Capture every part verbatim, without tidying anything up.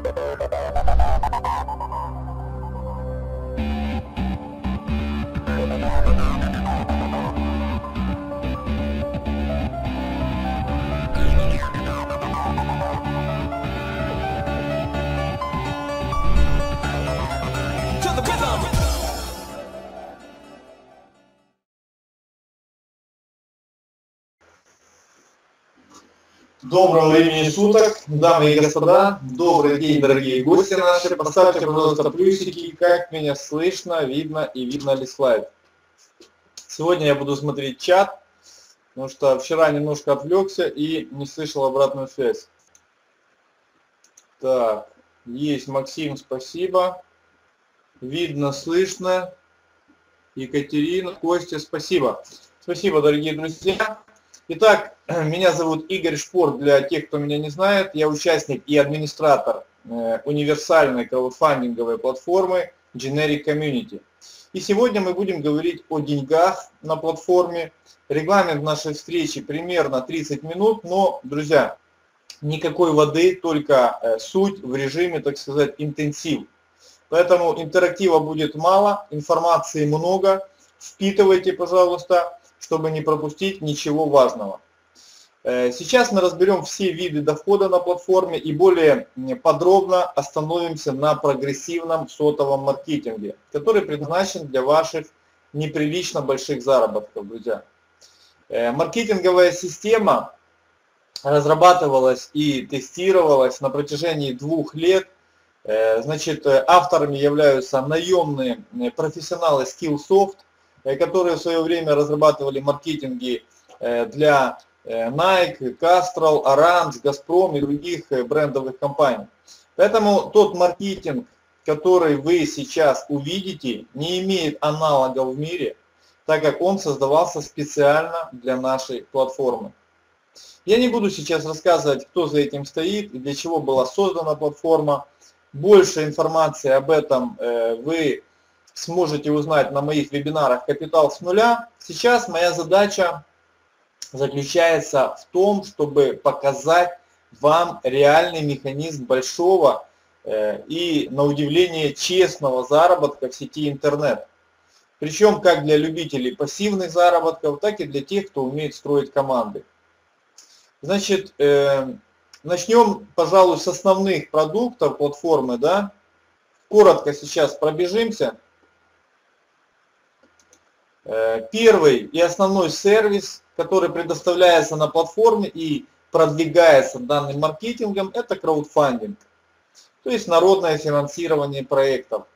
Доброго времени суток, дамы и господа, добрый день, дорогие гости наши. Поставьте, пожалуйста, плюсики, как меня слышно, видно и видно ли слайд. Сегодня я буду смотреть чат, потому что вчера немножко отвлекся и не слышал обратную связь. Так, есть Максим, спасибо. Видно, слышно. Екатерина, Костя, спасибо. Спасибо, дорогие друзья. Итак, меня зовут Игорь Шпор, для тех, кто меня не знает. Я участник и администратор э, универсальной краудфандинговой платформы Generic Community. И сегодня мы будем говорить о деньгах на платформе. Регламент нашей встречи примерно тридцать минут, но, друзья, никакой воды, только э, суть в режиме, так сказать, интенсив. Поэтому интерактива будет мало, информации много. Впитывайте, пожалуйста, чтобы не пропустить ничего важного. Сейчас мы разберем все виды дохода на платформе и более подробно остановимся на прогрессивном сотовом маркетинге, который предназначен для ваших неприлично больших заработков, друзья. Маркетинговая система разрабатывалась и тестировалась на протяжении двух лет. Значит, авторами являются наемные профессионалы Skillsoft, которые в свое время разрабатывали маркетинги для Nike, Castrol, Orange, Gazprom и других брендовых компаний. Поэтому тот маркетинг, который вы сейчас увидите, не имеет аналогов в мире, так как он создавался специально для нашей платформы. Я не буду сейчас рассказывать, кто за этим стоит и для чего была создана платформа. Больше информации об этом вы сможете узнать на моих вебинарах «Капитал с нуля». Сейчас моя задача заключается в том, чтобы показать вам реальный механизм большого и, на удивление, честного заработка в сети интернет. Причем как для любителей пассивных заработков, так и для тех, кто умеет строить команды. Значит, начнем, пожалуй, с основных продуктов платформы. Да? Коротко сейчас пробежимся. Первый и основной сервис, который предоставляется на платформе и продвигается данным маркетингом, это краудфандинг, то есть народное финансирование проектов.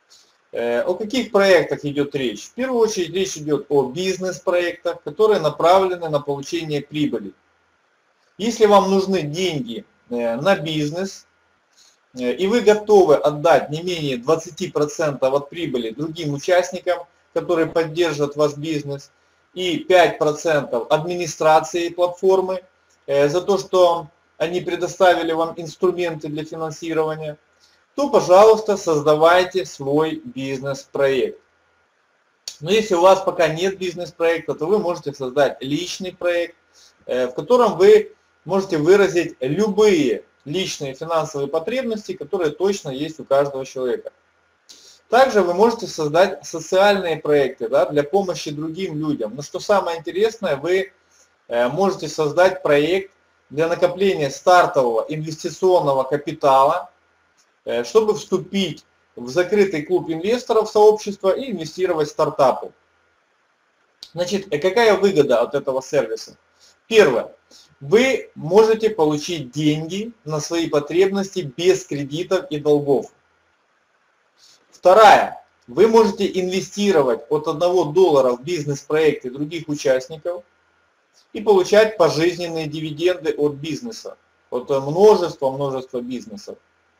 О каких проектах идет речь? В первую очередь речь идет о бизнес-проектах, которые направлены на получение прибыли. Если вам нужны деньги на бизнес, и вы готовы отдать не менее двадцати процентов от прибыли другим участникам, которые поддержат ваш бизнес, и пять процентов администрации платформы за то, что они предоставили вам инструменты для финансирования, то, пожалуйста, создавайте свой бизнес-проект. Но если у вас пока нет бизнес-проекта, то вы можете создать личный проект, в котором вы можете выразить любые личные финансовые потребности, которые точно есть у каждого человека. Также вы можете создать социальные проекты, да, для помощи другим людям. Но что самое интересное, вы можете создать проект для накопления стартового инвестиционного капитала, чтобы вступить в закрытый клуб инвесторов сообщества и инвестировать в стартапы. Значит, какая выгода от этого сервиса? Первое. Вы можете получить деньги на свои потребности без кредитов и долгов. Вторая. Вы можете инвестировать от одного доллара в бизнес-проекты других участников и получать пожизненные дивиденды от бизнеса, от множества-множества бизнесов.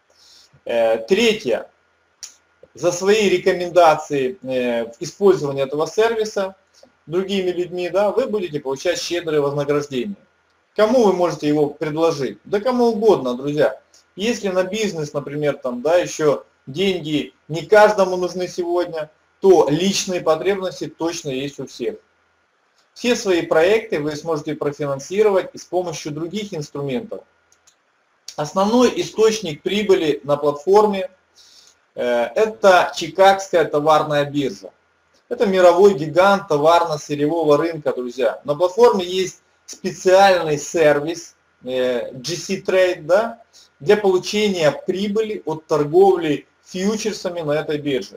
Третье. За свои рекомендации в использовании этого сервиса другими людьми, да, вы будете получать щедрые вознаграждения. Кому вы можете его предложить? Да кому угодно, друзья. Если на бизнес, например, там, да, еще деньги не каждому нужны сегодня, то личные потребности точно есть у всех. Все свои проекты вы сможете профинансировать и с помощью других инструментов. Основной источник прибыли на платформе э, это Чикагская товарная биржа. Это мировой гигант товарно-сырьевого рынка, друзья. На платформе есть специальный сервис э, джи си Trade, да, для получения прибыли от торговли фьючерсами на этой бирже.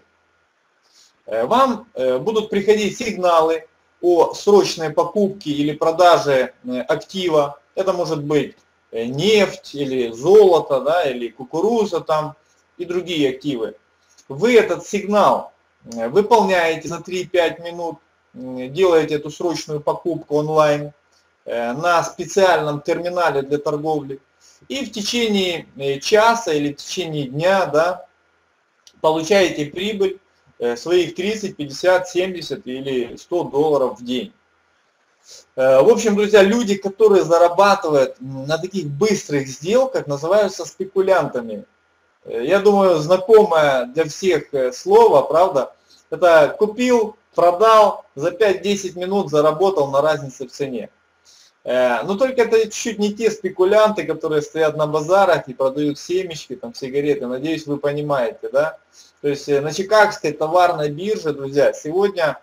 Э, вам э, будут приходить сигналы о срочной покупке или продаже э, актива. Это может быть э, нефть или золото, да, или кукуруза там и другие активы. Вы этот сигнал выполняете за три-пять минут, делаете эту срочную покупку онлайн на специальном терминале для торговли. И в течение часа или в течение дня, да, получаете прибыль своих тридцать, пятьдесят, семьдесят или сто долларов в день. В общем, друзья, люди, которые зарабатывают на таких быстрых сделках, называются спекулянтами. Я думаю, знакомое для всех слово, правда? Это купил, продал, за пять-десять минут заработал на разнице в цене. Но только это чуть-чуть не те спекулянты, которые стоят на базарах и продают семечки, там, сигареты. Надеюсь, вы понимаете, да? То есть на Чикагской товарной бирже, друзья, сегодня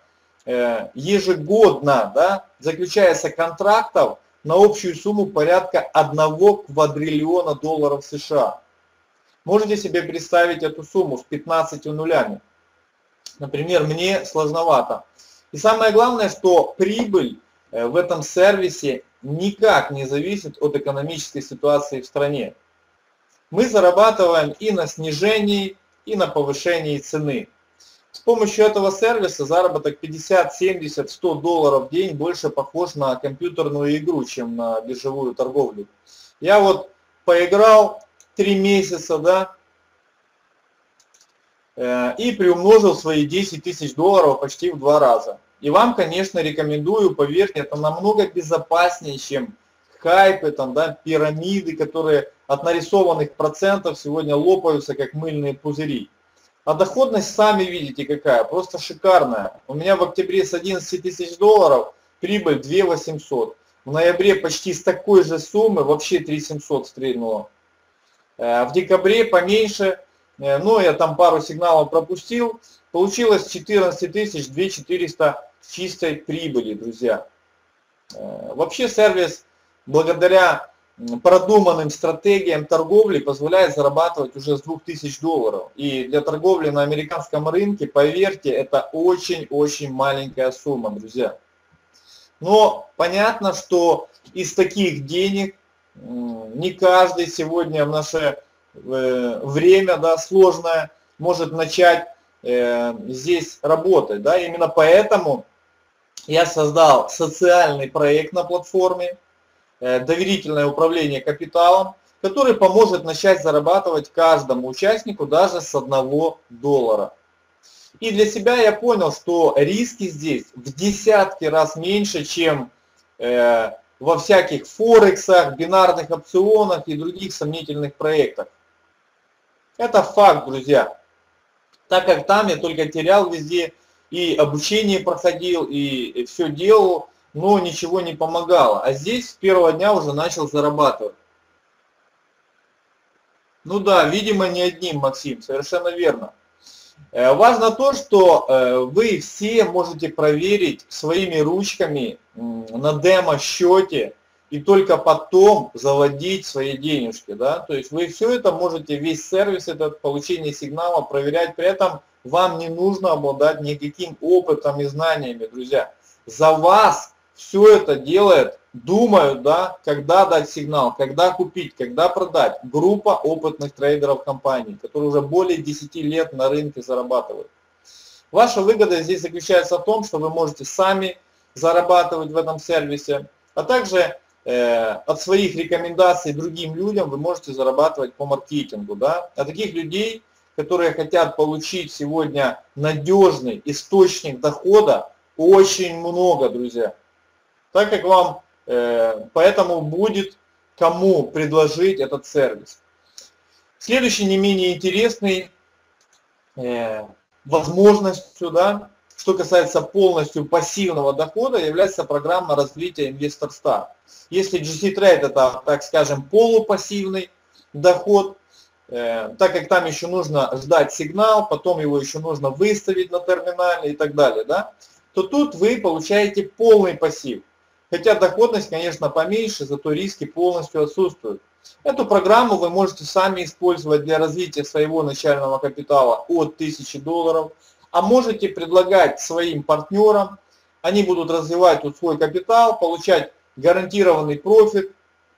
ежегодно, да, заключается контрактов на общую сумму порядка одного квадриллиона долларов США. Можете себе представить эту сумму с пятнадцатью нулями. Например, мне сложновато. И самое главное, что прибыль в этом сервисе никак не зависит от экономической ситуации в стране. Мы зарабатываем и на снижении, и на повышении цены. С помощью этого сервиса заработок пятьдесят, семьдесят, сто долларов в день больше похож на компьютерную игру, чем на биржевую торговлю. Я вот поиграл три месяца, да, и приумножил свои десять тысяч долларов почти в два раза. И вам, конечно, рекомендую, поверьте, это намного безопаснее, чем хайпы, там, да, пирамиды, которые от нарисованных процентов сегодня лопаются, как мыльные пузыри. А доходность, сами видите, какая, просто шикарная. У меня в октябре с одиннадцати тысяч долларов прибыль две тысячи восемьсот. В ноябре почти с такой же суммы вообще три тысячи семьсот стрельнуло. В декабре поменьше, но я там пару сигналов пропустил, получилось четырнадцать тысяч две тысячи четыреста чистой прибыли, друзья. Вообще сервис благодаря продуманным стратегиям торговли позволяет зарабатывать уже с двух тысяч долларов. И для торговли на американском рынке, поверьте, это очень-очень маленькая сумма, друзья. Но понятно, что из таких денег не каждый сегодня в наше время, да, сложное может начать э, здесь работать. Да. Именно поэтому я создал социальный проект на платформе, э, доверительное управление капиталом, который поможет начать зарабатывать каждому участнику даже с одного доллара. И для себя я понял, что риски здесь в десятки раз меньше, чем э, во всяких форексах, бинарных опционах и других сомнительных проектах. Это факт, друзья. Так как там я только терял везде, и обучение проходил, и все делал, но ничего не помогало. А здесь с первого дня уже начал зарабатывать. Ну да, видимо, не одним, Максим, совершенно верно. Важно то, что вы все можете проверить своими ручками на демо-счете и только потом заводить свои денежки. Да? То есть вы все это можете, весь сервис, этот получение сигнала проверять, при этом вам не нужно обладать никаким опытом и знаниями, друзья. За вас все это делает, думают, да, когда дать сигнал, когда купить, когда продать. Группа опытных трейдеров компаний, которые уже более десяти лет на рынке зарабатывают. Ваша выгода здесь заключается в том, что вы можете сами зарабатывать в этом сервисе, а также э, от своих рекомендаций другим людям вы можете зарабатывать по маркетингу. Да? А таких людей, которые хотят получить сегодня надежный источник дохода, очень много, друзья. Так как вам э, поэтому будет кому предложить этот сервис. Следующий не менее интересный э, возможностью, да, что касается полностью пассивного дохода, является программа развития InvestorStar. Если джи си Trade это, так скажем, полупассивный доход, так как там еще нужно ждать сигнал, потом его еще нужно выставить на терминале и так далее, да, то тут вы получаете полный пассив. Хотя доходность, конечно, поменьше, зато риски полностью отсутствуют. Эту программу вы можете сами использовать для развития своего начального капитала от тысячи долларов, а можете предлагать своим партнерам, они будут развивать тут свой капитал, получать гарантированный профит,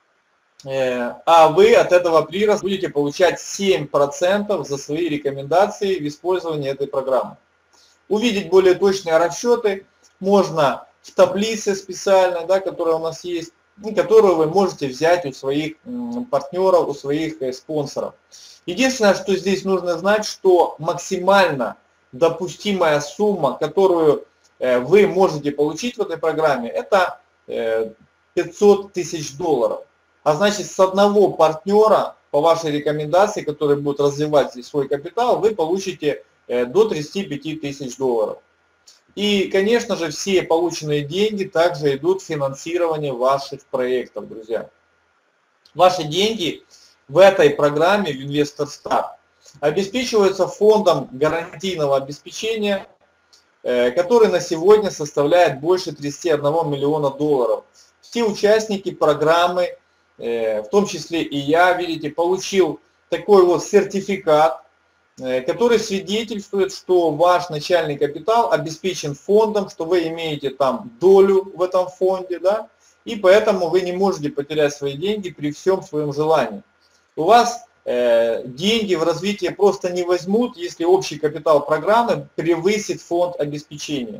а вы от этого прироста будете получать семь процентов за свои рекомендации в использовании этой программы. Увидеть более точные расчеты можно в таблице специальной, да, которая у нас есть, и которую вы можете взять у своих партнеров, у своих спонсоров. Единственное, что здесь нужно знать, что максимально допустимая сумма, которую вы можете получить в этой программе, это пятьсот тысяч долларов. А значит, с одного партнера, по вашей рекомендации, который будет развивать здесь свой капитал, вы получите до тридцати пяти тысяч долларов. И, конечно же, все полученные деньги также идут в финансирование ваших проектов, друзья. Ваши деньги в этой программе, в InvestorStart, обеспечиваются фондом гарантийного обеспечения, который на сегодня составляет больше тридцати одного миллиона долларов. Все участники программы, в том числе и я, видите, получил такой вот сертификат, который свидетельствует, что ваш начальный капитал обеспечен фондом, что вы имеете там долю в этом фонде, да, и поэтому вы не можете потерять свои деньги при всем своем желании. У вас э, деньги в развитие просто не возьмут, если общий капитал программы превысит фонд обеспечения.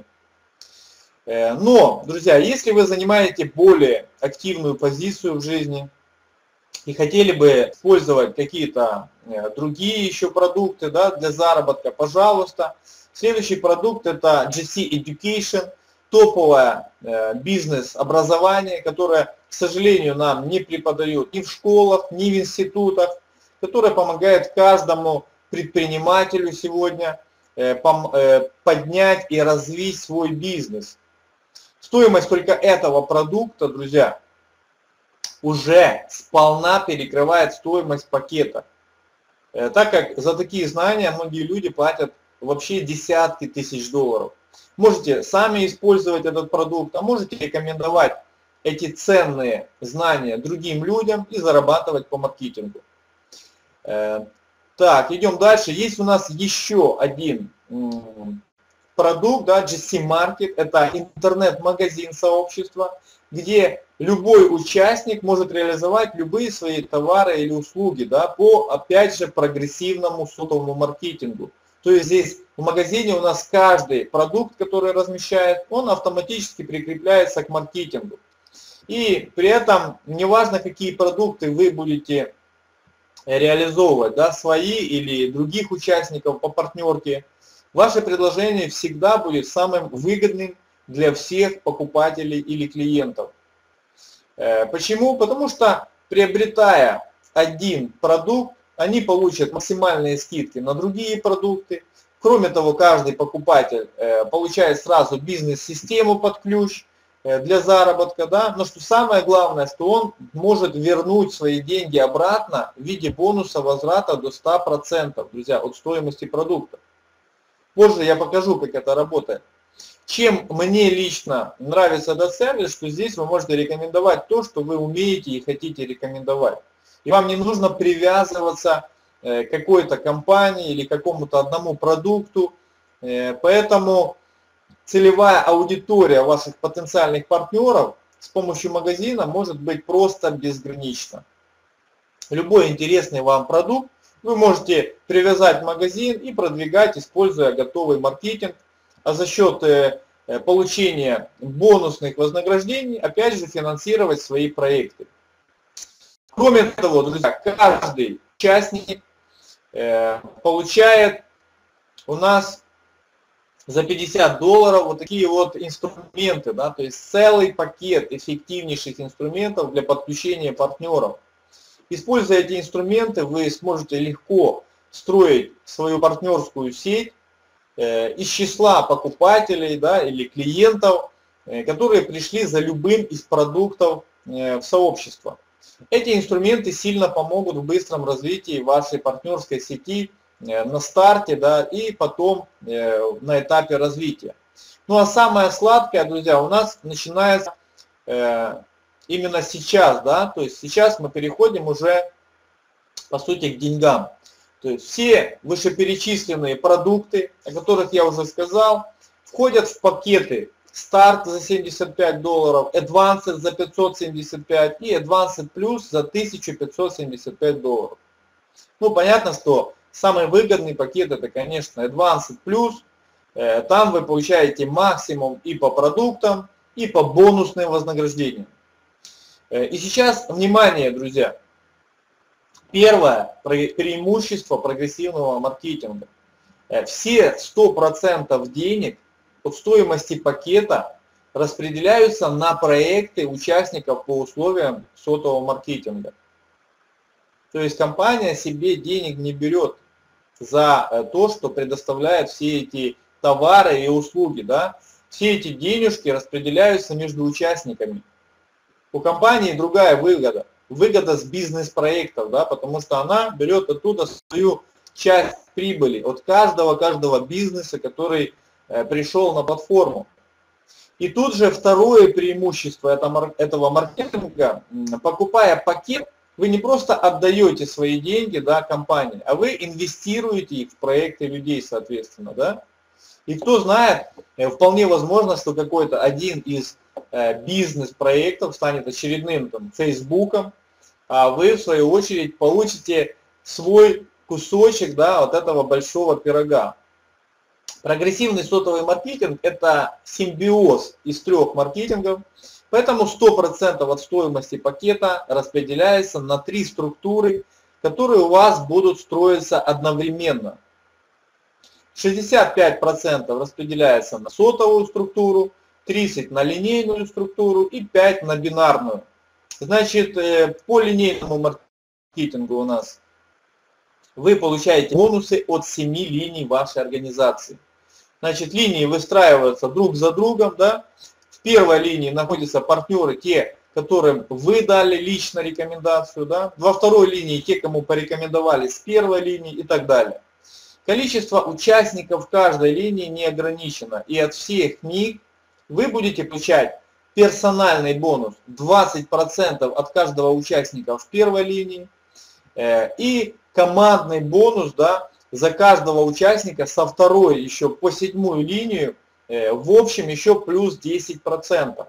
Но, друзья, если вы занимаете более активную позицию в жизни и хотели бы использовать какие-то другие еще продукты, да, для заработка, пожалуйста. Следующий продукт это джи си Education, топовое бизнес-образование, которое, к сожалению, нам не преподают ни в школах, ни в институтах, которое помогает каждому предпринимателю сегодня поднять и развить свой бизнес. Стоимость только этого продукта, друзья, уже сполна перекрывает стоимость пакета. Так как за такие знания многие люди платят вообще десятки тысяч долларов. Можете сами использовать этот продукт, а можете рекомендовать эти ценные знания другим людям и зарабатывать по маркетингу. Так, идем дальше. Есть у нас еще один продукт, да, джи си Market, это интернет-магазин сообщества, где любой участник может реализовать любые свои товары или услуги, да, по, опять же, прогрессивному сотовому маркетингу. То есть здесь в магазине у нас каждый продукт, который размещает, он автоматически прикрепляется к маркетингу. И при этом неважно, какие продукты вы будете реализовывать, да, свои или других участников по партнерке, ваше предложение всегда будет самым выгодным для всех покупателей или клиентов. Почему? Потому что, приобретая один продукт, они получат максимальные скидки на другие продукты. Кроме того, каждый покупатель получает сразу бизнес-систему под ключ для заработка. Да? Но что самое главное, что он может вернуть свои деньги обратно в виде бонуса возврата до ста процентов, друзья, от стоимости продукта. Позже я покажу, как это работает. Чем мне лично нравится этот сервис, что здесь вы можете рекомендовать то, что вы умеете и хотите рекомендовать. И вам не нужно привязываться к какой-то компании или какому-то одному продукту. Поэтому целевая аудитория ваших потенциальных партнеров с помощью магазина может быть просто безгранична. Любой интересный вам продукт вы можете привязать в магазин и продвигать, используя готовый маркетинг, а за счет получения бонусных вознаграждений, опять же, финансировать свои проекты. Кроме того, друзья, каждый участник получает у нас за пятьдесят долларов вот такие вот инструменты, да, то есть целый пакет эффективнейших инструментов для подключения партнеров. Используя эти инструменты, вы сможете легко строить свою партнерскую сеть из числа покупателей, да, или клиентов, которые пришли за любым из продуктов в сообщество. Эти инструменты сильно помогут в быстром развитии вашей партнерской сети на старте, да, и потом на этапе развития. Ну а самое сладкое, друзья, у нас начинается именно сейчас, да, то есть сейчас мы переходим уже, по сути, к деньгам. То есть все вышеперечисленные продукты, о которых я уже сказал, входят в пакеты старт за семьдесят пять долларов, Advanced за пятьсот семьдесят пять и Advanced Plus за тысячу пятьсот семьдесят пять долларов. Ну, понятно, что самый выгодный пакет это, конечно, Advanced Plus. Там вы получаете максимум и по продуктам, и по бонусным вознаграждениям. И сейчас, внимание, друзья, первое преимущество прогрессивного маркетинга. Все сто процентов денег от стоимости пакета распределяются на проекты участников по условиям сотового маркетинга. То есть компания себе денег не берет за то, что предоставляет все эти товары и услуги. Да? Все эти денежки распределяются между участниками. У компании другая выгода. Выгода с бизнес-проектов, да, потому что она берет оттуда свою часть прибыли от каждого, каждого бизнеса, который э, пришел на платформу. И тут же второе преимущество этого, этого маркетинга, покупая пакет, вы не просто отдаете свои деньги, да, компании, а вы инвестируете их в проекты людей, соответственно. Да? И кто знает, вполне возможно, что какой-то один из бизнес-проектов станет очередным там, Фейсбуком, а вы в свою очередь получите свой кусочек, да, вот этого большого пирога. Прогрессивный сотовый маркетинг – это симбиоз из трех маркетингов, поэтому сто процентов от стоимости пакета распределяется на три структуры, которые у вас будут строиться одновременно. шестьдесят пять процентов распределяется на сотовую структуру, тридцать процентов на линейную структуру и пять процентов на бинарную. Значит, по линейному маркетингу у нас вы получаете бонусы от семи линий вашей организации. Значит, линии выстраиваются друг за другом. Да? В первой линии находятся партнеры, те, которым вы дали лично рекомендацию. Да? Во второй линии те, кому порекомендовали с первой линии и так далее. Количество участников каждой линии не ограничено. И от всех них вы будете получать персональный бонус двадцать процентов от каждого участника в первой линии и командный бонус, да, за каждого участника со второй еще по седьмую линию в общем еще плюс десять процентов.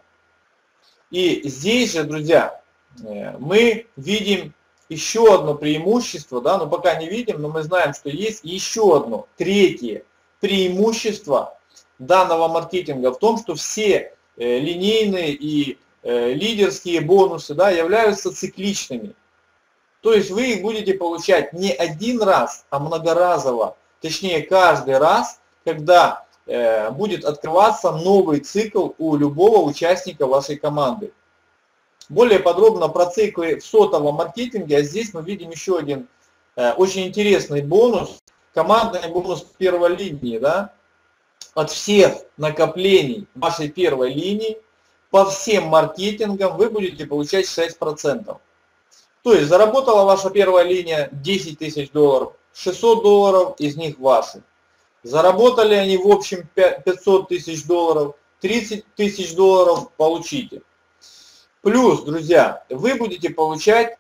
И здесь же, друзья, мы видим еще одно преимущество, да, но пока не видим, но мы знаем, что есть еще одно, третье преимущество данного маркетинга в том, что все э, линейные и э, лидерские бонусы, да, являются цикличными. То есть вы их будете получать не один раз, а многоразово. Точнее, каждый раз, когда э, будет открываться новый цикл у любого участника вашей команды. Более подробно про циклы в сотовом маркетинге, а здесь мы видим еще один э, очень интересный бонус. Командный бонус первой линии, да. От всех накоплений вашей первой линии по всем маркетингам вы будете получать шесть процентов. То есть заработала ваша первая линия десять тысяч долларов, шестьсот долларов из них ваши. Заработали они в общем пятьсот тысяч долларов, тридцать тысяч долларов получите. Плюс, друзья, вы будете получать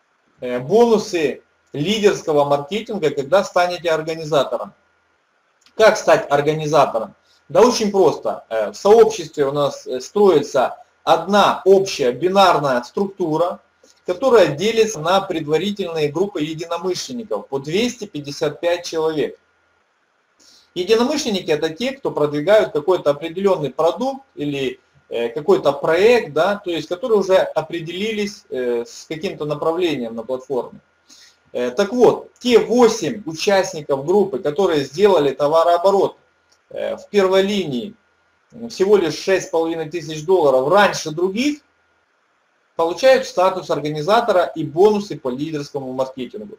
бонусы лидерского маркетинга, когда станете организатором. Как стать организатором? Да очень просто. В сообществе у нас строится одна общая бинарная структура, которая делится на предварительные группы единомышленников по двести пятьдесят пять человек. Единомышленники – это те, кто продвигают какой-то определенный продукт или какой-то проект, да, то есть которые уже определились с каким-то направлением на платформе. Так вот, те восемь участников группы, которые сделали товарооборот в первой линии всего лишь шесть с половиной тысяч долларов раньше других, получают статус организатора и бонусы по лидерскому маркетингу.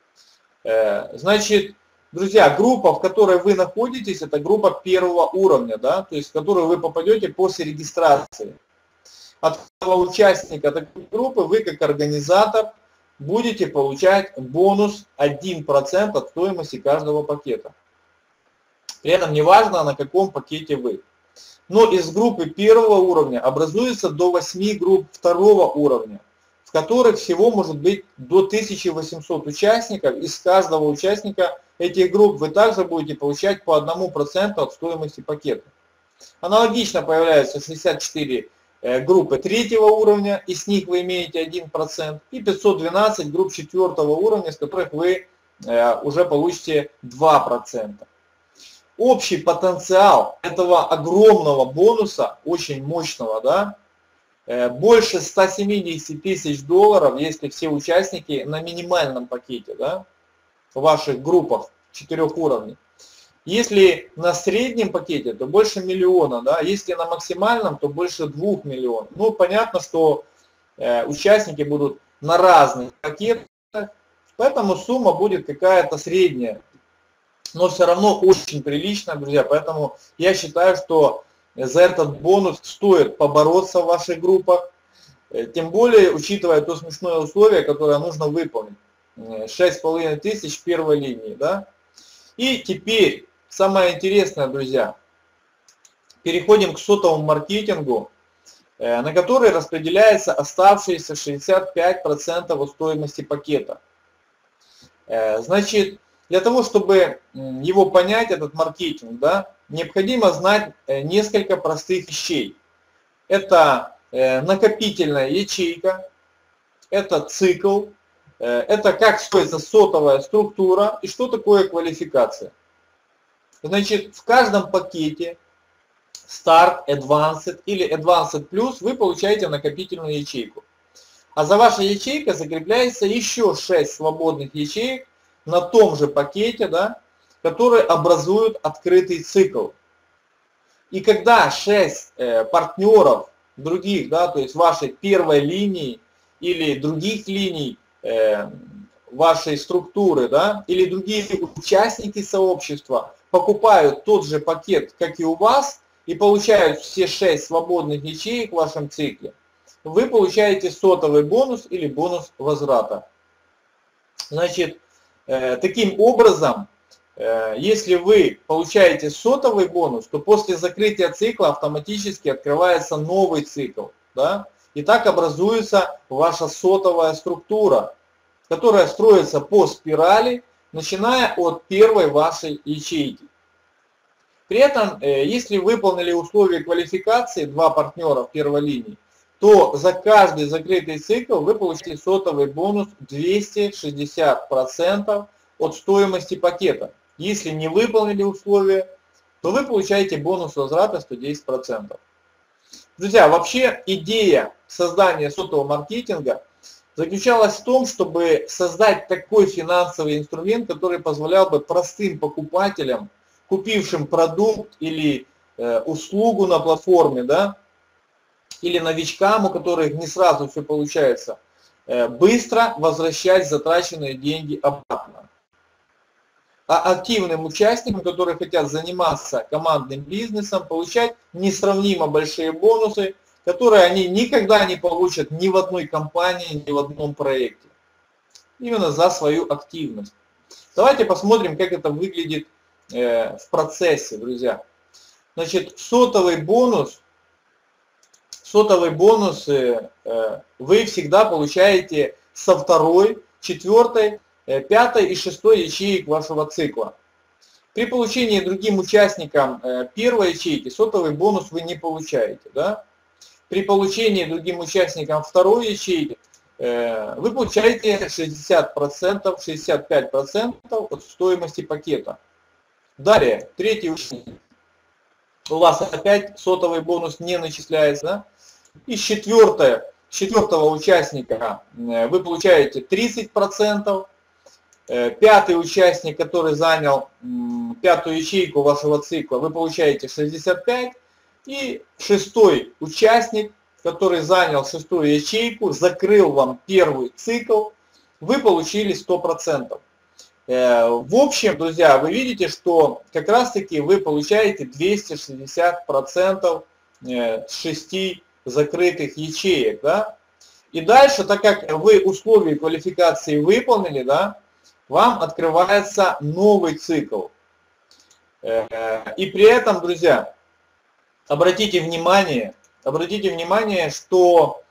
Значит, друзья, группа, в которой вы находитесь, это группа первого уровня, да, то есть в которую вы попадете после регистрации. от участника такой группы вы как организатор будете получать бонус один процент от стоимости каждого пакета. При этом неважно, на каком пакете вы. Но из группы первого уровня образуется до восьми групп второго уровня, в которых всего может быть до тысячи восьмисот участников. Из каждого участника этих групп вы также будете получать по одному проценту от стоимости пакета. Аналогично появляются шестьдесят четыре группы третьего уровня, и с них вы имеете один процент, и пятьсот двенадцать групп четвертого уровня, с которых вы уже получите два процента. Общий потенциал этого огромного бонуса, очень мощного, да, больше ста семидесяти тысяч долларов, если все участники на минимальном пакете, да, в ваших группах четырех уровней. Если на среднем пакете, то больше миллиона, да, если на максимальном, то больше двух миллионов. Ну, понятно, что э, участники будут на разных пакетах, поэтому сумма будет какая-то средняя, но все равно очень приличная, друзья. Поэтому я считаю, что за этот бонус стоит побороться в ваших группах, тем более, учитывая то смешное условие, которое нужно выполнить. шесть с половиной тысяч в первой линии, да. И теперь самое интересное, друзья, переходим к сотовому маркетингу, на который распределяется оставшиеся шестьдесят пять процентов от стоимости пакета. Значит, для того, чтобы его понять, этот маркетинг, да, необходимо знать несколько простых вещей. Это накопительная ячейка, это цикл, это как строится сотовая структура и что такое квалификация. Значит, в каждом пакете Start, Advanced или Advanced Plus вы получаете накопительную ячейку. А за вашей ячейкой закрепляется еще шесть свободных ячеек на том же пакете, да, которые образуют открытый цикл. И когда шесть э, партнеров других, да, то есть вашей первой линии или других линий э, вашей структуры, да, или другие участники сообщества покупают тот же пакет, как и у вас, и получают все шесть свободных ячеек в вашем цикле, вы получаете сотовый бонус или бонус возврата. Значит, э, таким образом, э, если вы получаете сотовый бонус, то после закрытия цикла автоматически открывается новый цикл, да, и так образуется ваша сотовая структура, которая строится по спирали, начиная от первой вашей ячейки. При этом, если выполнили условия квалификации, два партнера в первой линии, то за каждый закрытый цикл вы получите сотовый бонус двести шестьдесят процентов от стоимости пакета. Если не выполнили условия, то вы получаете бонус возврата сто десять процентов. Друзья, вообще идея создания сотового маркетинга заключалась в том, чтобы создать такой финансовый инструмент, который позволял бы простым покупателям, купившим продукт или э, услугу на платформе, да, или новичкам, у которых не сразу все получается, э, быстро возвращать затраченные деньги обратно. А активным участникам, которые хотят заниматься командным бизнесом, получать несравнимо большие бонусы, которые они никогда не получат ни в одной компании, ни в одном проекте. Именно за свою активность. Давайте посмотрим, как это выглядит э, в процессе, друзья. Значит, сотовый бонус, сотовый бонус э, э, вы всегда получаете со второй, четвертой, э, пятой и шестой ячеек вашего цикла. При получении другим участникам э, первой ячейки сотовый бонус вы не получаете, да? При получении другим участникам второй ячейки э, вы получаете шестьдесят процентов, шестьдесят пять процентов от стоимости пакета. Далее, третий участник. У вас опять сотовый бонус не начисляется. Да? И четвертое, четвертого участника э, вы получаете тридцать процентов. Э, пятый участник, который занял э, пятую ячейку вашего цикла, вы получаете шестьдесят пять процентов. И шестой участник, который занял шестую ячейку, закрыл вам первый цикл, вы получили сто процентов. В общем, друзья, вы видите, что как раз таки вы получаете двести шестьдесят процентов с шести закрытых ячеек, да. И дальше, так как вы условия квалификации выполнили, да, вам открывается новый цикл. И при этом, друзья, обратите внимание, обратите внимание, что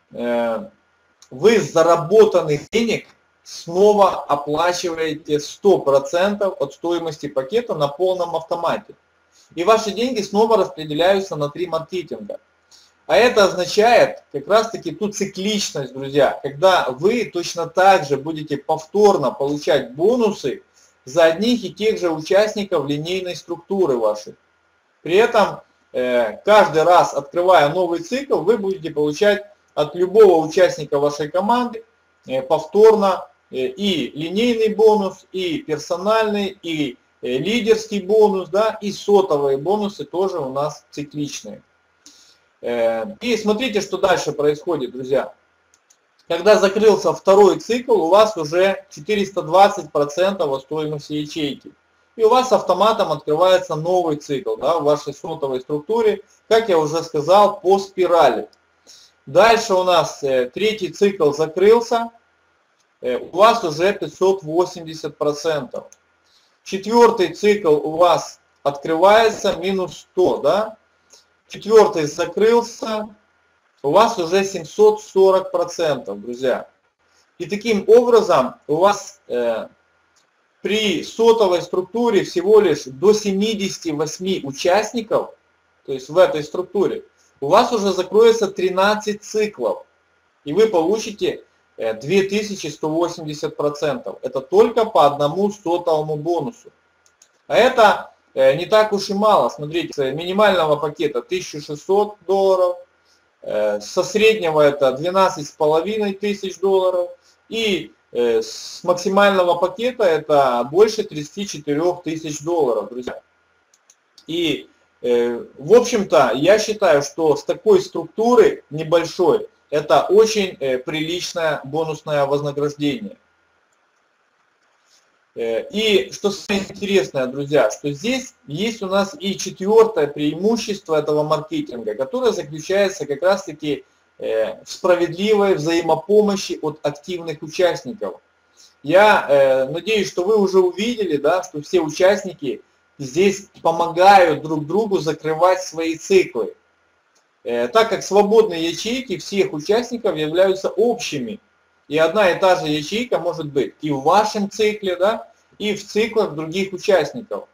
вы с заработанных денег снова оплачиваете сто процентов от стоимости пакета на полном автомате. И ваши деньги снова распределяются на три маркетинга. А это означает как раз таки ту цикличность, друзья, когда вы точно так же будете повторно получать бонусы за одних и тех же участников линейной структуры вашей. При этом э, каждый раз, открывая новый цикл, вы будете получать от любого участника вашей команды э, повторно э, и линейный бонус, и персональный, и э, лидерский бонус, да, и сотовые бонусы тоже у нас цикличные. И смотрите, что дальше происходит, друзья. Когда закрылся второй цикл, у вас уже четыреста двадцать процентов от стоимости ячейки. И у вас автоматом открывается новый цикл, да, в вашей сотовой структуре, как я уже сказал, по спирали. Дальше у нас третий цикл закрылся, у вас уже пятьсот восемьдесят процентов. Четвертый цикл у вас открывается минус сто, да. Четвертый закрылся, у вас уже семьсот сорок процентов, друзья. И таким образом у вас э, при сотовой структуре всего лишь до семидесяти восьми участников, то есть в этой структуре, у вас уже закроется тринадцать циклов, и вы получите э, две тысячи сто восемьдесят процентов. Это только по одному сотовому бонусу. А это не так уж и мало. Смотрите, с минимального пакета тысяча шестьсот долларов, со среднего это двенадцать с половиной тысяч долларов, и с максимального пакета это больше тридцати четырёх тысяч долларов, друзья. И в общем-то я считаю, что с такой структуры небольшой это очень приличное бонусное вознаграждение. И что самое интересное, друзья, что здесь есть у нас и четвертое преимущество этого маркетинга, которое заключается как раз таки в справедливой взаимопомощи от активных участников. Я надеюсь, что вы уже увидели, да, что все участники здесь помогают друг другу закрывать свои циклы, так как свободные ячейки всех участников являются общими. И одна и та же ячейка может быть и в вашем цикле, да, и в циклах других участников.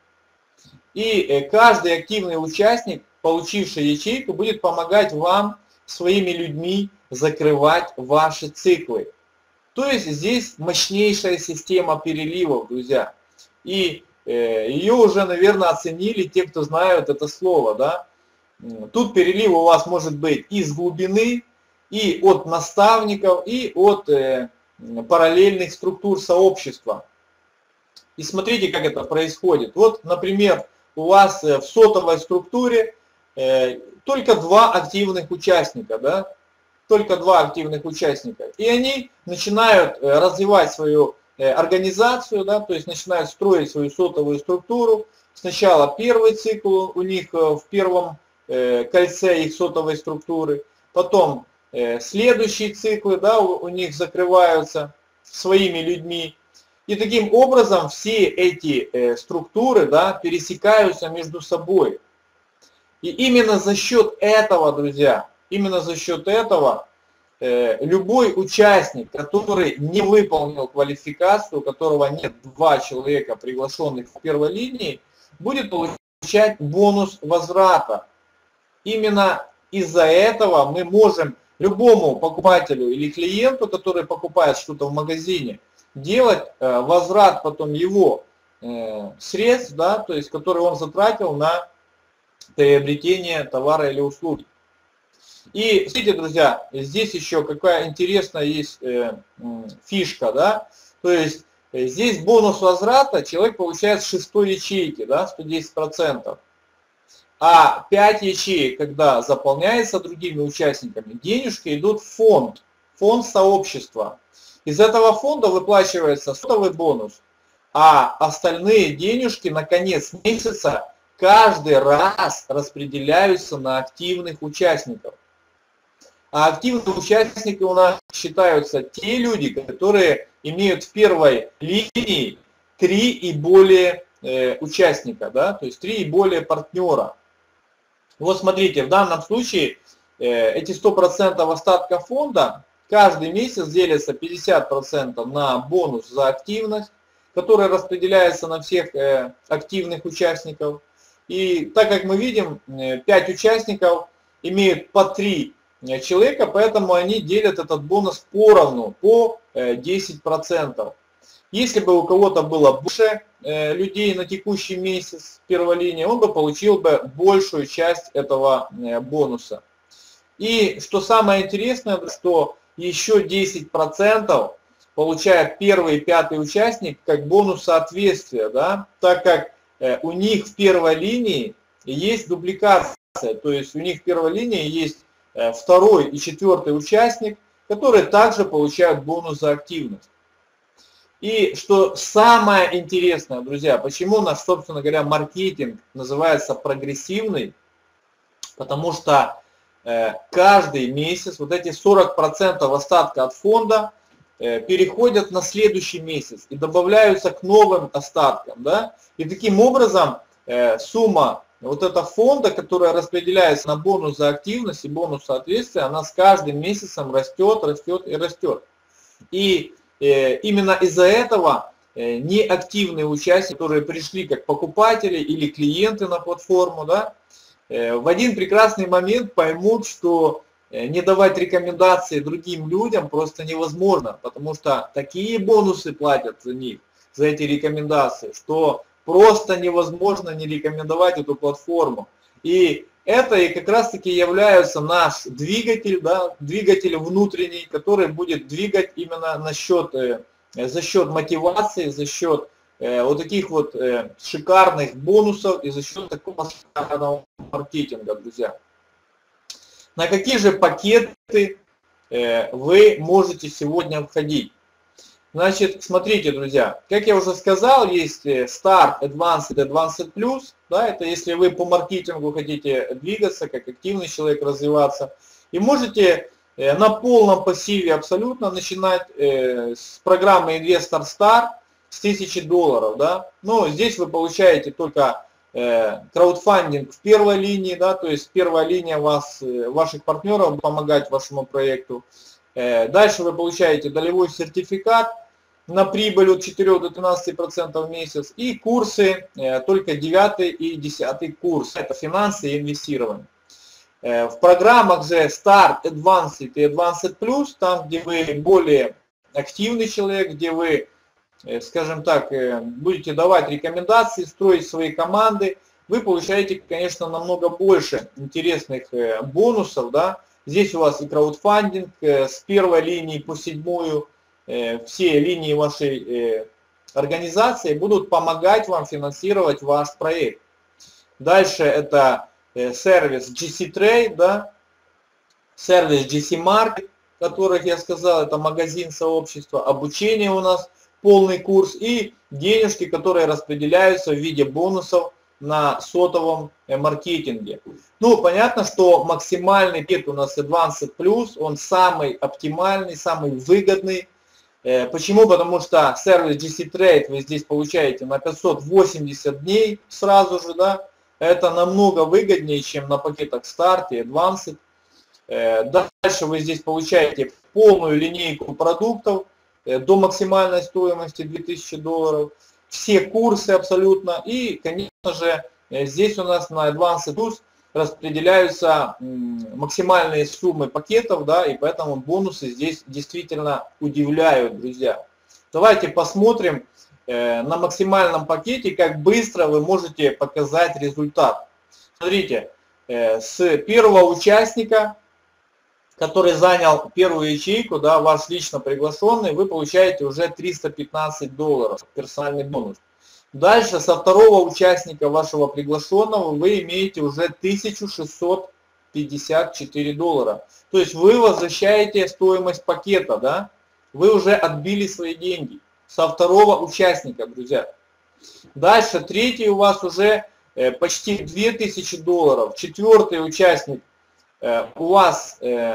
И каждый активный участник, получивший ячейку, будет помогать вам, своими людьми, закрывать ваши циклы. То есть здесь мощнейшая система переливов, друзья. И э, ее уже, наверное, оценили те, кто знают это слово, да. Тут перелив у вас может быть из глубины, и от наставников, и от э, параллельных структур сообщества. И смотрите, как это происходит. Вот, например, у вас в сотовой структуре э, только два активных участника, да? Только два активных участника. И они начинают э, развивать свою э, организацию, да? То есть начинают строить свою сотовую структуру. Сначала первый цикл у них э, в первом э, кольце их сотовой структуры, потом следующие циклы, да, у, у них закрываются своими людьми. И таким образом все эти э, структуры, да, пересекаются между собой. И именно за счет этого, друзья, именно за счет этого э, любой участник, который не выполнил квалификацию, у которого нет два человека, приглашенных в первой линии, будет получать бонус возврата. Именно из-за этого мы можем любому покупателю или клиенту, который покупает что-то в магазине, делать э, возврат потом его э, средств, да, то есть которые он затратил на приобретение товара или услуги. И смотрите, друзья, здесь еще какая интересная есть э, фишка, да, то есть э, здесь бонус возврата человек получает с шестой ячейки, да, сто десять процентов. А пять ячеек, когда заполняется другими участниками, денежки идут в фонд, фонд сообщества. Из этого фонда выплачивается сотовый бонус, а остальные денежки на конец месяца каждый раз распределяются на активных участников. А активные участники у нас считаются те люди, которые имеют в первой линии три и более э, участника, да, то есть три и более партнера. Вот смотрите, в данном случае э, эти сто процентов остатка фонда каждый месяц делятся пятьдесят процентов на бонус за активность, который распределяется на всех э, активных участников. И так как мы видим, э, пять участников имеют по три человека, поэтому они делят этот бонус поровну, по десять процентов. Если бы у кого-то было больше э, людей на текущий месяц в первой линии, он бы получил бы большую часть этого э, бонуса. И что самое интересное, что еще десять процентов получает первый и пятый участник как бонус соответствия, да, так как э, у них в первой линии есть дубликация, то есть у них в первой линии есть второй и четвертый участник, которые также получают бонус за активность. И что самое интересное, друзья, почему наш, собственно говоря, маркетинг называется прогрессивный, потому что э, каждый месяц вот эти сорок процентов остатка от фонда э, переходят на следующий месяц и добавляются к новым остаткам, да? И таким образом э, сумма вот эта фонда, которая распределяется на бонус за активность и бонус соответствия, она с каждым месяцем растет, растет и растет. И э, именно из-за этого э, неактивные участники, которые пришли как покупатели или клиенты на платформу, да, э, в один прекрасный момент поймут, что э, не давать рекомендации другим людям просто невозможно, потому что такие бонусы платят за них, за эти рекомендации, что просто невозможно не рекомендовать эту платформу. И это и как раз таки является наш двигатель, да, двигатель внутренний, который будет двигать именно на счет, э, за счет мотивации, за счет э, вот таких вот э, шикарных бонусов и за счет такого шикарного маркетинга, друзья. На какие же пакеты э, вы можете сегодня входить? Значит, смотрите, друзья, как я уже сказал, есть Start, Advanced, Advanced Plus, да, это если вы по маркетингу хотите двигаться, как активный человек развиваться, и можете э, на полном пассиве абсолютно начинать э, с программы Investor Start с тысячи долларов, да, но здесь вы получаете только э, краудфандинг в первой линии, да, то есть первая линия вас, э, ваших партнеров помогать вашему проекту. Э, дальше вы получаете долевой сертификат на прибыль от четырёх до двенадцати процентов в месяц и курсы, э, только девятый и десятый курс, это финансы и инвестирование. Э, в программах же Start, Advanced и Advanced Plus, там где вы более активный человек, где вы, э, скажем так, э, будете давать рекомендации, строить свои команды, вы получаете, конечно, намного больше интересных э, бонусов, да. Здесь у вас и краудфандинг э, с первой линии по седьмую, все линии вашей организации будут помогать вам финансировать ваш проект. Дальше это сервис джи си Trade, да, сервис джи си Market, которых я сказал, это магазин сообщества, обучение у нас, полный курс и денежки, которые распределяются в виде бонусов на сотовом маркетинге. Ну, понятно, что максимальный пакет у нас Advanced Plus, он самый оптимальный, самый выгодный. Почему? Потому что сервис джи си Trade вы здесь получаете на пятьсот восемьдесят дней сразу же, да, это намного выгоднее, чем на пакетах Start и Advanced. Дальше вы здесь получаете полную линейку продуктов до максимальной стоимости две тысячи долларов, все курсы абсолютно, и, конечно же, здесь у нас на Advanced Plus распределяются максимальные суммы пакетов, да, и поэтому бонусы здесь действительно удивляют, друзья. Давайте посмотрим э, на максимальном пакете, как быстро вы можете показать результат. Смотрите, э, с первого участника, который занял первую ячейку, да, ваш лично приглашенный, вы получаете уже триста пятнадцать долларов, персональный бонус. Дальше со второго участника вашего приглашенного вы имеете уже тысячу шестьсот пятьдесят четыре доллара. То есть вы возвращаете стоимость пакета, да? Вы уже отбили свои деньги со второго участника, друзья. Дальше третий у вас уже почти две тысячи долларов. Четвертый участник у вас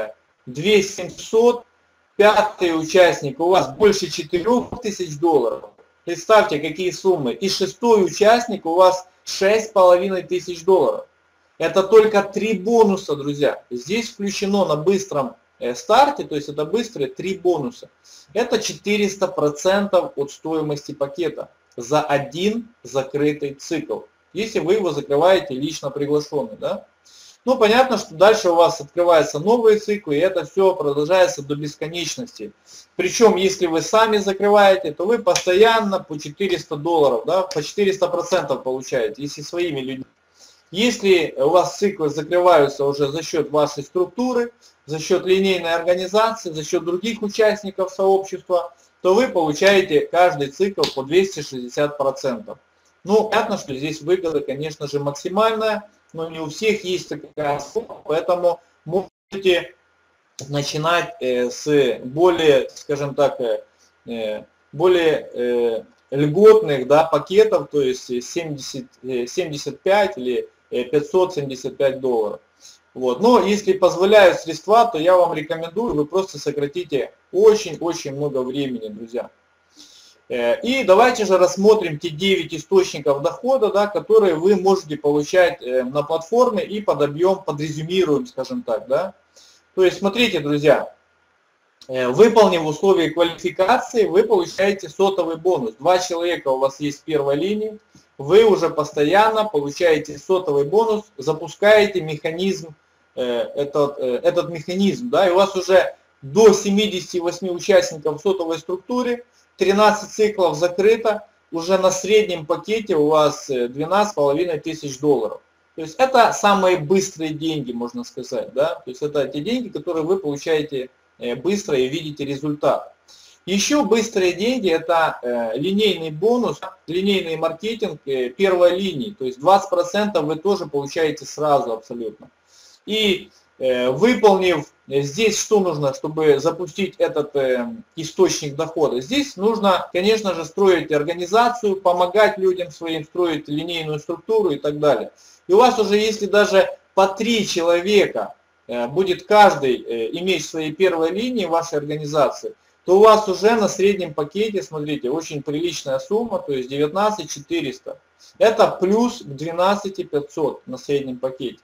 две тысячи семьсот, пятый участник у вас больше четырёх тысяч долларов. Представьте, какие суммы. И шестой участник у вас шесть с половиной тысяч долларов. Это только три бонуса, друзья. Здесь включено на быстром старте, то есть это быстрые три бонуса. Это четыреста процентов от стоимости пакета за один закрытый цикл. Если вы его закрываете лично приглашенный, да? Ну, понятно, что дальше у вас открываются новые циклы, и это все продолжается до бесконечности. Причем, если вы сами закрываете, то вы постоянно по четыреста долларов, да, по четыреста процентов получаете, если своими людьми. Если у вас циклы закрываются уже за счет вашей структуры, за счет линейной организации, за счет других участников сообщества, то вы получаете каждый цикл по двести шестьдесят процентов. Ну, понятно, что здесь выгода, конечно же, максимальная, но не у всех есть такая сумма, поэтому можете начинать э, с более, скажем так, э, более э, льготных, да, пакетов, то есть семьдесят, семьдесят пять или пятьсот семьдесят пять долларов. Вот. Но если позволяют средства, то я вам рекомендую, вы просто сократите очень-очень много времени, друзья. И давайте же рассмотрим те девять источников дохода, да, которые вы можете получать на платформе, и подобьем, подрезюмируем, скажем так. Да. То есть смотрите, друзья, выполнив условия квалификации, вы получаете сотовый бонус. Два человека у вас есть в первой линии, вы уже постоянно получаете сотовый бонус, запускаете механизм, этот, этот механизм, да, и у вас уже до семидесяти восьми участников в сотовой структуре, тринадцать циклов закрыто, уже на среднем пакете у вас двенадцать с половиной тысяч долларов. То есть это самые быстрые деньги, можно сказать, да, то есть это те деньги, которые вы получаете быстро и видите результат. Еще быстрые деньги — это э, линейный бонус, линейный маркетинг э, первой линии, то есть двадцать процентов вы тоже получаете сразу абсолютно. И э, выполнив здесь, что нужно, чтобы запустить этот э, источник дохода? Здесь нужно, конечно же, строить организацию, помогать людям своим, строить линейную структуру и так далее. И у вас уже, если даже по три человека э, будет каждый э, иметь в своей первой линии вашей организации, то у вас уже на среднем пакете, смотрите, очень приличная сумма, то есть девятнадцать тысяч четыреста. Это плюс к двенадцати тысячам пятисот на среднем пакете.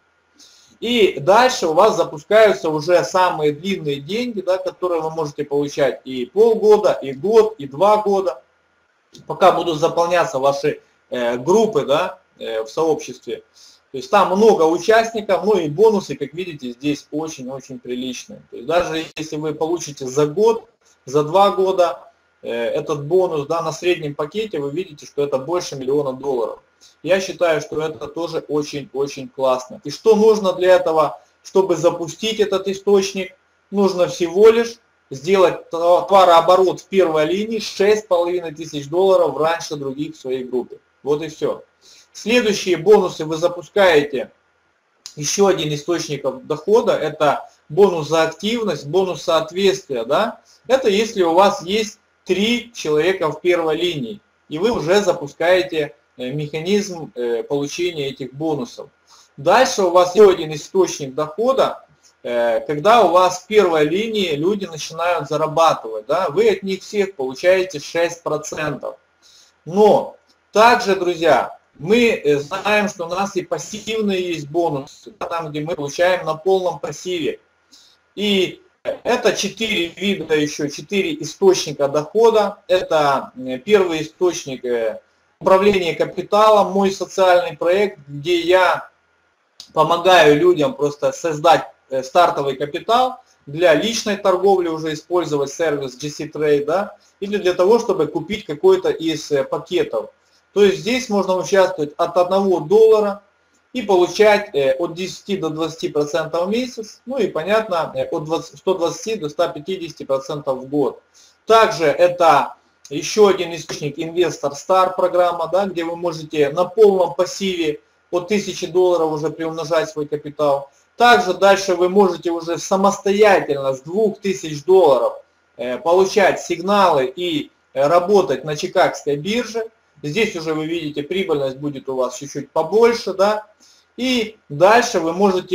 И дальше у вас запускаются уже самые длинные деньги, да, которые вы можете получать и полгода, и год, и два года, пока будут заполняться ваши э, группы, да, э, в сообществе. То есть там много участников, ну и бонусы, как видите, здесь очень-очень приличные. То есть даже если вы получите за год, за два года э, этот бонус, да, на среднем пакете, вы видите, что это больше миллиона долларов. Я считаю, что это тоже очень-очень классно. И что нужно для этого, чтобы запустить этот источник? Нужно всего лишь сделать товарооборот в первой линии шесть с половиной тысяч долларов раньше других в своей группе. Вот и все. Следующие бонусы вы запускаете. Еще один источник дохода — это бонус за активность, бонус соответствия. Да? Это если у вас есть три человека в первой линии, и вы уже запускаете механизм получения этих бонусов. Дальше у вас еще один источник дохода, когда у вас в первой линии люди начинают зарабатывать. Да? Вы от них всех получаете шесть процентов. Но также, друзья, мы знаем, что у нас и пассивные есть бонусы, там, где мы получаем на полном пассиве. И это четыре вида, еще четыре источника дохода. Это первый источник — управление капиталом, мой социальный проект, где я помогаю людям просто создать стартовый капитал для личной торговли, уже использовать сервис джи си Trade, да, или для того, чтобы купить какой-то из пакетов. То есть здесь можно участвовать от одного доллара и получать от десяти до двадцати процентов в месяц, ну и понятно, от ста двадцати до ста пятидесяти процентов в год. Также это еще один источник — Investor Star программа, да, где вы можете на полном пассиве от тысячи долларов уже приумножать свой капитал. Также дальше вы можете уже самостоятельно с двух тысяч долларов э, получать сигналы и э, работать на Чикагской бирже. Здесь уже вы видите, прибыльность будет у вас чуть-чуть побольше, да. И дальше вы можете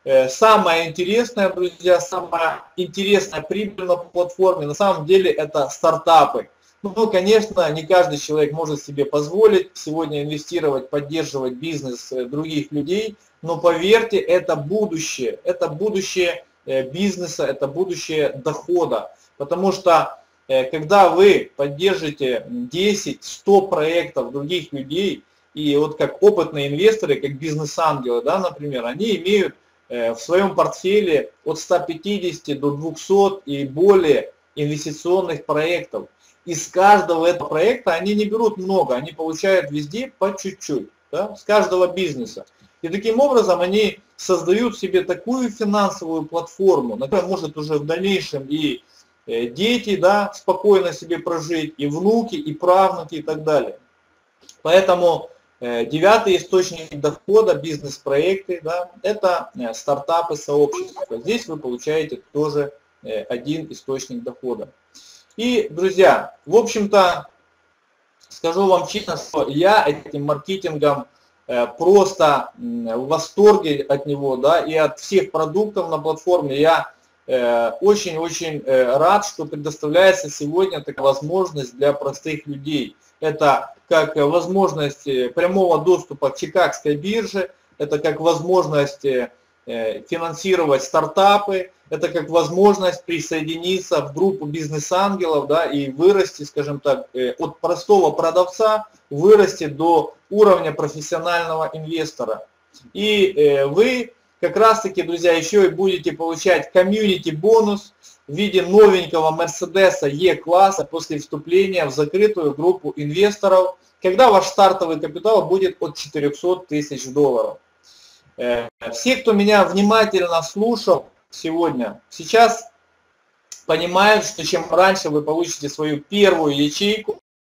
самое интересное, друзья, самая интересная прибыль на платформе, на самом деле, это стартапы. Ну, конечно, не каждый человек может себе позволить сегодня инвестировать, поддерживать бизнес других людей, но поверьте, это будущее, это будущее бизнеса, это будущее дохода, потому что когда вы поддержите десять-сто проектов других людей, и вот как опытные инвесторы, как бизнес-ангелы, да, например, они имеют в своем портфеле от ста пятидесяти до двухсот и более инвестиционных проектов. Из каждого этого проекта они не берут много, они получают везде по чуть-чуть, да, с каждого бизнеса. И таким образом они создают себе такую финансовую платформу, на которой может уже в дальнейшем и дети, да, спокойно себе прожить, и внуки, и правнуки, и так далее. Поэтому э, девятый источник дохода, бизнес-проекты, да, это э, стартапы, сообщества. Здесь вы получаете тоже э, один источник дохода. И, друзья, в общем-то, скажу вам честно, что я этим маркетингом э, просто э, в восторге от него, да, и от всех продуктов на платформе. Я очень-очень рад, что предоставляется сегодня такая возможность для простых людей. Это как возможность прямого доступа к Чикагской бирже, это как возможность финансировать стартапы, это как возможность присоединиться в группу бизнес-ангелов, да, и вырасти, скажем так, от простого продавца, вырасти до уровня профессионального инвестора. И вы как раз таки, друзья, еще и будете получать комьюнити бонус в виде новенького Мерседеса Е-класса после вступления в закрытую группу инвесторов, когда ваш стартовый капитал будет от четырёхсот тысяч долларов. Все, кто меня внимательно слушал сегодня, сейчас понимают, что чем раньше вы получите свою первую ячейку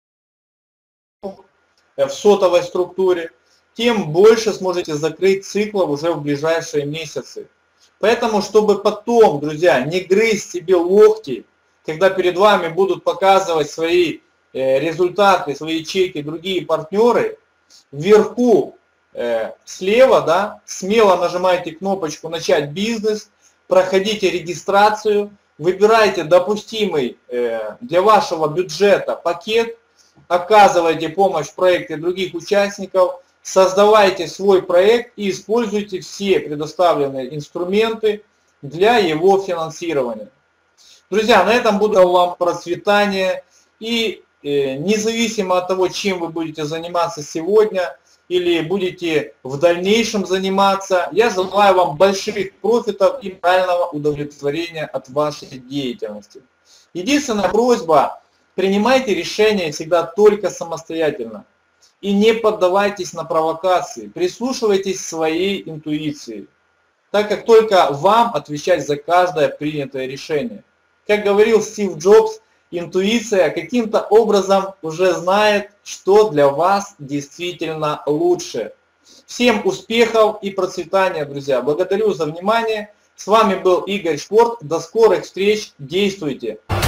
в сотовой структуре, тем больше сможете закрыть циклов уже в ближайшие месяцы. Поэтому, чтобы потом, друзья, не грызть себе локти, когда перед вами будут показывать свои результаты, свои чеки другие партнеры, вверху слева, да, смело нажимайте кнопочку «Начать бизнес», проходите регистрацию, выбирайте допустимый для вашего бюджета пакет, оказывайте помощь в проекте других участников, создавайте свой проект и используйте все предоставленные инструменты для его финансирования. Друзья, на этом буду вам процветания. И э, независимо от того, чем вы будете заниматься сегодня или будете в дальнейшем заниматься, я желаю вам больших профитов и правильного удовлетворения от вашей деятельности. Единственная просьба: принимайте решения всегда только самостоятельно. И не поддавайтесь на провокации, прислушивайтесь к своей интуиции, так как только вам отвечать за каждое принятое решение. Как говорил Стив Джобс, интуиция каким-то образом уже знает, что для вас действительно лучше. Всем успехов и процветания, друзья. Благодарю за внимание. С вами был Игорь Шпорт. До скорых встреч. Действуйте!